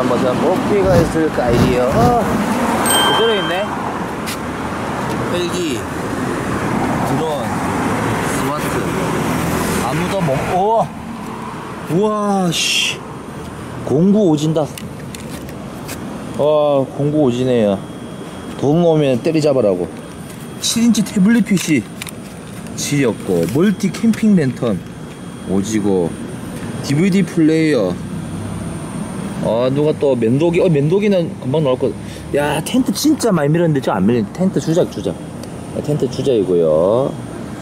과연 뽑기가 있을까요? 그대로 있네. 헬기, 드론, 스와트. 아무도 못. 우와, 씨. 공구 오진다. 와, 공구 오지네요. 돈 오면 때리잡으라고. 7인치 태블릿 PC 지렸고, 멀티 캠핑 랜턴 오지고, DVD 플레이어. 누가 또 면도기. 면도기는 금방 나올 거. 야, 텐트 진짜 많이 밀었는데 저 안 밀린. 텐트 주작. 텐트 주작이고요.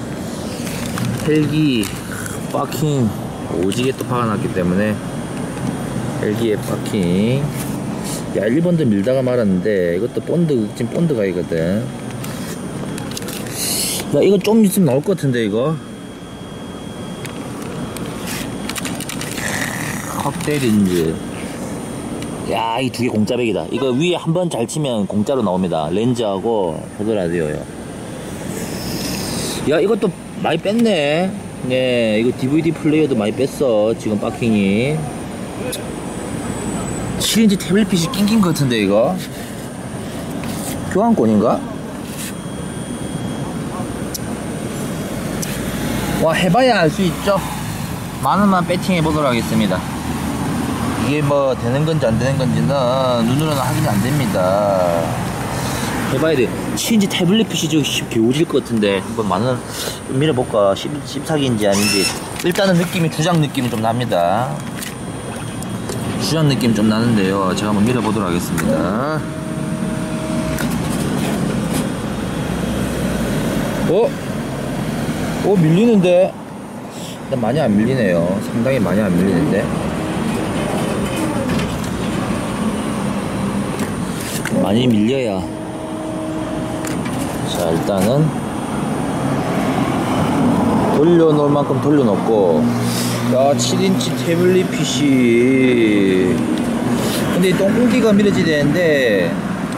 헬기 파킹 오지게 또 박아놨기 때문에 헬기에 파킹. 야, 1번도 밀다가 말았는데 이것도 지금 본드 가이거든. 야, 이거 좀 있으면 나올 것 같은데 이거. 확대 렌즈. 야, 이 두 개 공짜백이다. 이거 위에 한번 잘 치면 공짜로 나옵니다. 렌즈하고 헤드라디오요. 야, 이것도 많이 뺐네. 네, 이거 DVD 플레이어도 많이 뺐어. 지금 파킹이 7인치 태블릿 PC 낑긴 것 같은데 이거 교환권인가? 와, 해봐야 알 수 있죠. 만원만 배팅해 보도록 하겠습니다. 이게 뭐 되는 건지 안 되는 건지는 눈으로는 확인이 안 됩니다. 해봐야 돼. 7인치 태블릿 PC 저거 개오질 것 같은데 한번 만원 밀어볼까? 14기인지 아닌지. 일단은 주장 느낌이 좀 납니다. 주장 느낌 좀 나는데요. 제가 한번 밀어보도록 하겠습니다. 밀리는데? 많이 안 밀리네요. 상당히 많이 안 밀리는데. 많이 밀려야. 자, 일단은 돌려놓을 만큼 돌려놓고. 야, 7인치 태블릿 PC. 근데 이 똥꽁띠가 밀어지야 되는데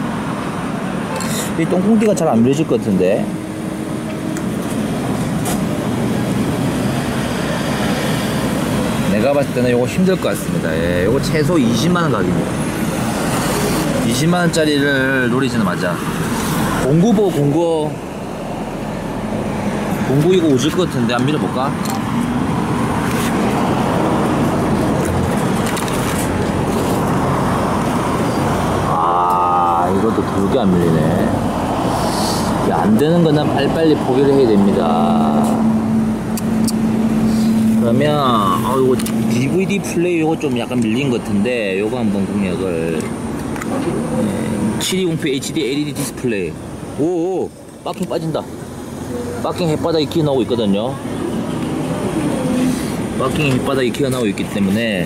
이 똥꽁띠가 잘 안 밀어질 것 같은데. 내가 봤을 때는 요거 힘들 것 같습니다. 예, 요거 최소 20만원 가격입니다. 20만원짜리를 노리지는 마자. 공구 이거 오질 것 같은데 안 밀어볼까? 이것도 더럽게 안 밀리네. 야, 안 되는 거는 빨리빨리 포기를 해야 됩니다. 그러면 이거 DVD 플레이 요거 좀 약간 밀린 것 같은데 요거 한번 공략을. 720p HD LED 디스플레이. 오, 파킹 빠진다. 파킹 햇바닥이 기어 나오고 있거든요. 파킹 햇바닥이 기어 나오고 있기 때문에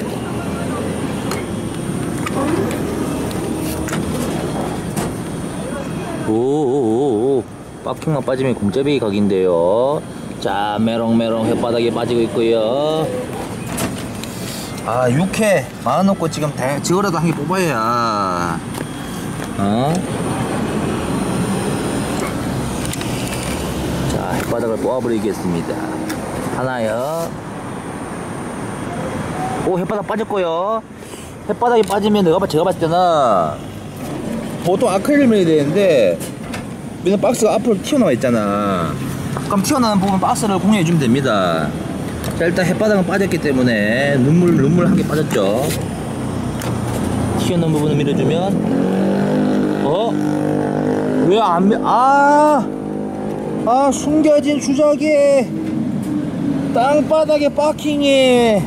오, 파킹만 빠지면 공짜배기 각인데요. 자, 메롱메롱 햇바닥에 빠지고 있고요. 아, 6회 마음놓고 지금 저거라도 한 개 뽑아야. 자, 햇바닥을 뽑아버리겠습니다. 하나요. 오, 햇바닥 빠졌고요. 햇바닥이 빠지면 제가 봤을 때는 보통 아크릴을 밀어야 되는데 맨날 박스가 앞으로 튀어나와 있잖아. 그럼 튀어나온 부분 박스를 공유해주면 됩니다. 자, 일단 햇바닥은 빠졌기 때문에 눈물 한 개 빠졌죠. 튀어나온 부분을 밀어주면 왜 안 숨겨진 주작이 땅바닥에 파킹이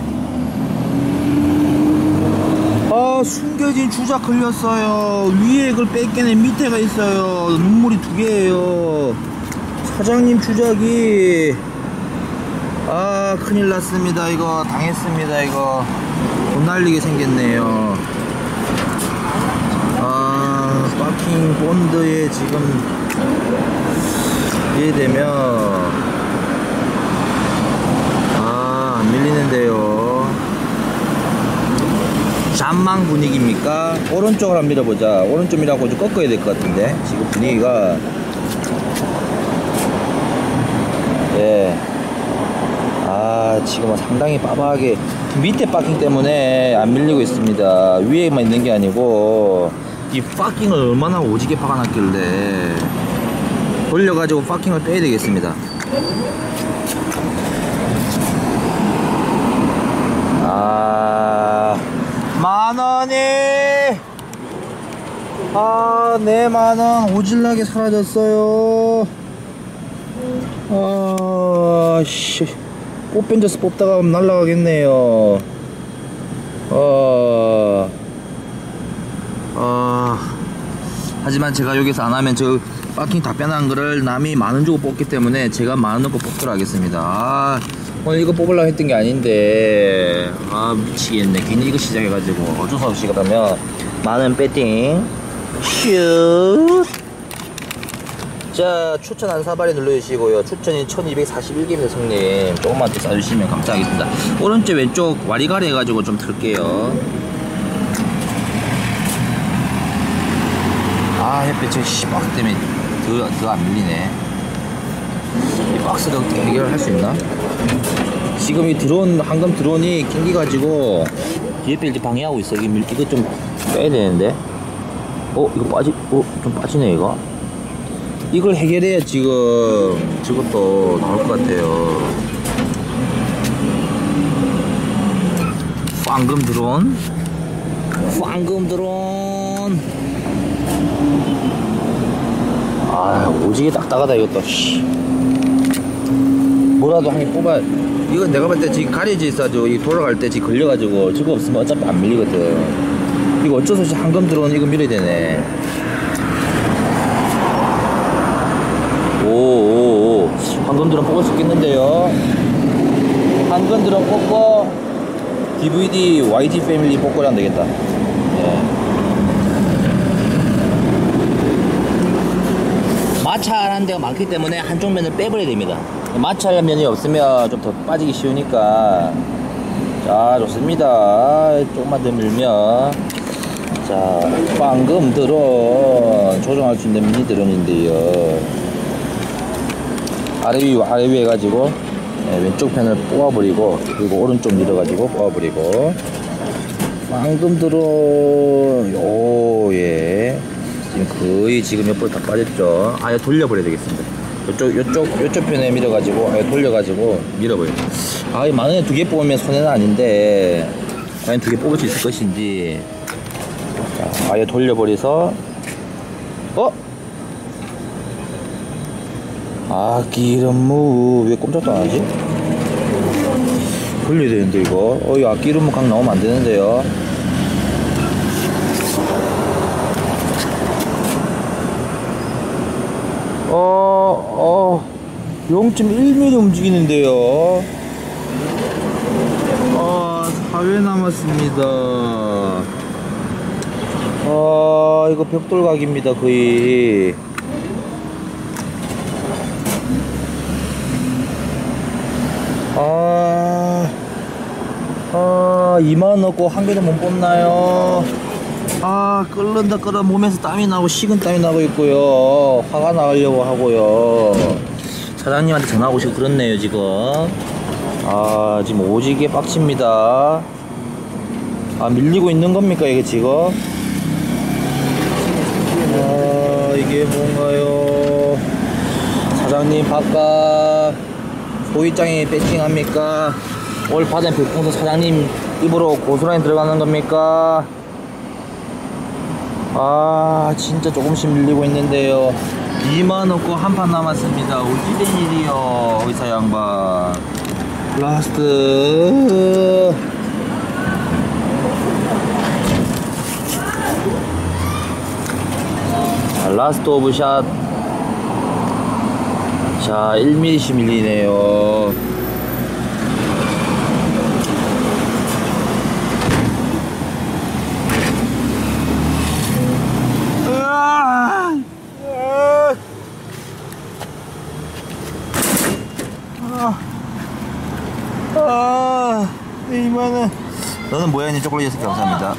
숨겨진 주작 걸렸어요. 위에 그걸 뺏겨내 밑에가 있어요. 눈물이 2개예요. 사장님 주작이. 큰일 났습니다. 이거 당했습니다. 이거 돈 날리게 생겼네요. 파킹 본드에 지금 이해되면 안 밀리는데요. 잔망 분위기입니까? 오른쪽을 한번 밀어보자. 오른쪽이라고 좀 꺾어야 될 것 같은데 지금 분위기가. 예. 지금 상당히 빠박하게 밑에 파킹 때문에 안 밀리고 있습니다. 위에만 있는 게 아니고 이 파킹을 얼마나 오지게 박아놨길래 돌려가지고 파킹을 빼야 되겠습니다. 만원이 내 만원 오질나게 사라졌어요. 씨 뽑벤져스 뽑다가 날라가겠네요. 하지만 제가 여기서 안하면 저 파킹 다 빼놓은 거를 남이 만원 주고 뽑기 때문에 제가 만원 넣고 뽑도록 하겠습니다. 오늘 이거 뽑으려고 했던 게 아닌데 미치겠네. 괜히 이거 시작해가지고 어쩔 수 없이. 그러면 만원 배팅 슛. 자, 추천 한 사발이 눌러주시고요. 추천이 1241개입니다. 성님 조금만 더 쏴주시면 감사하겠습니다. 오른쪽 왼쪽 와리가리 해가지고 좀 틀게요. 햇빛 저 씨박 때문에 더 안 밀리네. 이 박스를 어떻게 해결할 수 있나? 지금 이 드론, 황금 드론이 낑기가지고 뒤에 이제 방해하고 있어. 이거 좀 빼야 되는데. 이거 좀 빠지네, 이거. 이걸 해결해야 지금 저것도 나올 것 같아요. 황금 드론. 오지게 딱딱하다 이것도. 뭐라도 한 개 뽑아. 이거 내가 볼 때 지금 가려져 있어가지고 이 돌아갈 때 지금 걸려가지고 저거 없으면 어차피 안 밀리거든. 이거 어쩔 수 없이 황금 드론 이거 밀어야 되네. 오 황금 드론 뽑을 수 있겠는데요. 황금 드론 뽑고 DVD YG 패밀리 뽑고 하면 되겠다. 마찰하는 데가 많기 때문에 한쪽 면을 빼버려야 됩니다. 마찰 면이 없으면 좀 더 빠지기 쉬우니까. 자, 좋습니다. 조금만 더 밀면. 자, 방금 드론 조정할 수 있는 미니 드론인데요. 아래 위 해가지고 왼쪽 편을 뽑아버리고, 그리고 오른쪽 밀어가지고 뽑아버리고. 방금 드론 지금 거의 지금 옆으로 다 빠졌죠. 아예 돌려버려야 되겠습니다. 요쪽 편에 밀어가지고 아예 돌려가지고 밀어버려요. 이 만원에 2개 뽑으면 손해는 아닌데 과연 2개 뽑을 수 있을 것인지. 자, 아예 돌려버려서 기름무 왜 꼼짝도 안 하지? 돌려야 되는데 이거. 기름무 각 나오면 안 되는데요. 0.1mm 움직이는데요. 4회 남았습니다. 이거 벽돌각입니다. 거의. 2만 넣고 한 개도 못 뽑나요? 끓어 몸에서 땀이 나고 식은 땀이 나고 있고요. 화가 나가려고 하고요. 사장님한테 전화 오시고 그렇네요 지금. 지금 오지게 빡칩니다. 밀리고 있는 겁니까 이게 지금? 이게 뭔가요? 사장님 바깥 소위장이 배팅합니까? 올 받은 별풍선 사장님 입으로 고스란히 들어가는 겁니까? 진짜 조금씩 밀리고 있는데요. 2만 넣고 한 판 남았습니다. 어찌된 일이요 의사 양반. 라스트. 라스트 오브 샷. 자, 1mm씩 밀리네요. 이만은 너는 뭐야 니 초콜릿 6개 감사합니다.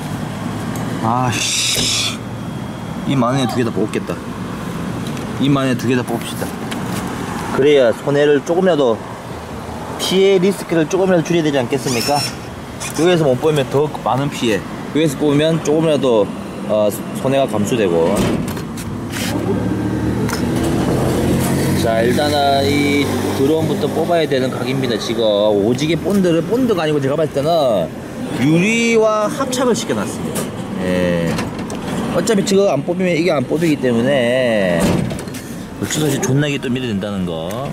이 만원에 2개 다 뽑겠다. 이 만원에 2개 다 뽑읍시다. 그래야 손해를 조금이라도 피해 리스크를 조금이라도 줄여야 되지 않겠습니까? 여기에서 못 뽑으면 더 많은 피해, 여기서 뽑으면 조금이라도 손해가 감소되고. 자, 일단은 이 드론부터 뽑아야 되는 각입니다. 지금 오지게 본드가 아니고 제가 봤을 때는 유리와 합착을 시켜놨습니다. 예. 어차피 지금 안 뽑히면 이게 안 뽑히기 때문에 어쩌다시 존나게 또 밀어야 된다는 거.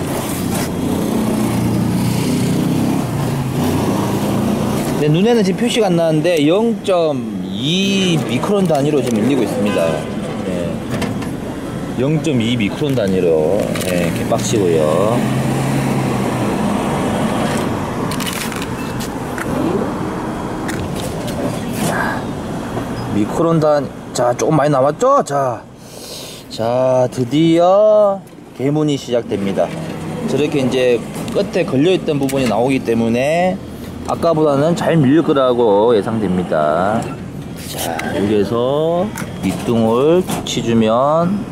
네, 눈에는 지금 표시가 안 나는데 0.2 미크론 단위로 지금 밀리고 있습니다. 네. 0.2 미크론 단위로. 네, 개빡치고요. 미크론 단, 자, 조금 많이 남았죠? 자, 드디어 개문이 시작됩니다. 저렇게 이제 끝에 걸려있던 부분이 나오기 때문에 아까보다는 잘 밀릴 거라고 예상됩니다. 자, 여기에서 밑둥을 붙여주면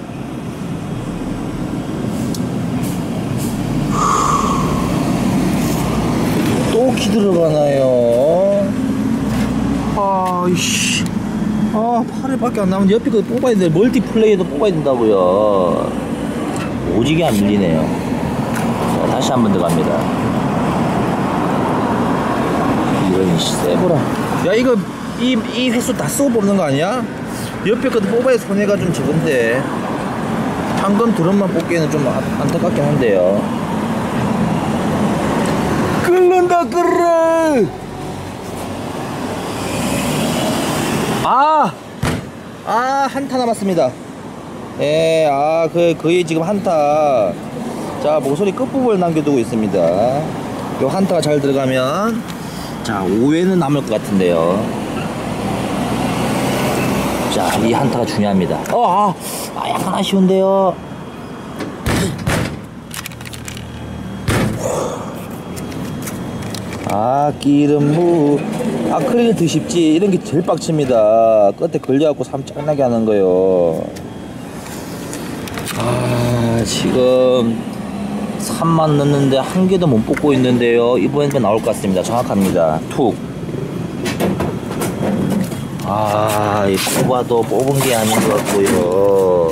또 키 들어가나요? 아이씨, 팔에밖에 안 나오는데 옆에 거 뽑아야 돼. 멀티플레이도 뽑아야 된다고요. 오지게 안 밀리네요. 자, 다시 한 번 더 갑니다. 이런 세보라. 야, 이거 이 횟수 다 쓰고 뽑는 거 아니야? 옆에 것도 뽑아야 손해가 좀 적은데 방금 드럼만 뽑기에는 좀 안타깝긴 한데요. 끓는다 끓어. 한타 남았습니다. 예, 거의 지금 한타. 자, 모서리 끝부분을 남겨두고 있습니다. 요 한타가 잘 들어가면, 자, 5회는 남을 것 같은데요. 자, 이 한타가 중요합니다. 약간 아쉬운데요. 기름무. 아크릴은 더 쉽지. 이런 게 제일 빡칩니다. 끝에 걸려갖고 삶 짱나게 하는 거요. 지금 3만 넣는데 한 개도 못 뽑고 있는데요. 이번에는 나올 것 같습니다. 정확합니다. 툭. 이 코바도 뽑은 게 아닌 것 같고요.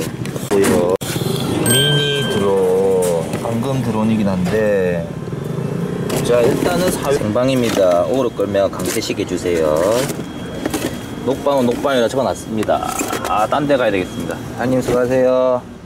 미니 드론, 방금 드론이긴 한데, 자, 일단은 생방입니다. 오로 끌면 강퇴식 해주세요. 녹방은 녹방이라 적어놨습니다. 딴 데 가야 되겠습니다. 사장님 수고하세요.